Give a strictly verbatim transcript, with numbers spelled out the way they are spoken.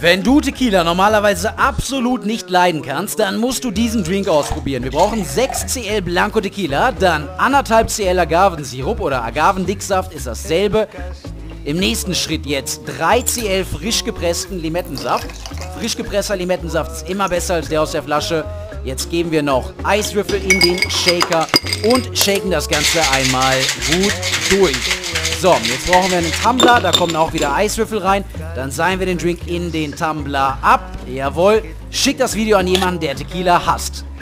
Wenn du Tequila normalerweise absolut nicht leiden kannst, dann musst du diesen Drink ausprobieren. Wir brauchen sechs Zentiliter Blanco Tequila, dann anderthalb Zentiliter Agavensirup oder Agavendicksaft ist dasselbe. Im nächsten Schritt jetzt drei Zentiliter frisch gepressten Limettensaft. Frisch gepresster Limettensaft ist immer besser als der aus der Flasche. Jetzt geben wir noch Eiswürfel in den Shaker und shaken das Ganze einmal gut durch. So, jetzt brauchen wir einen Tumbler, da kommen auch wieder Eiswürfel rein. Dann seihen wir den Drink in den Tumbler ab. Jawohl, schick das Video an jemanden, der Tequila hasst.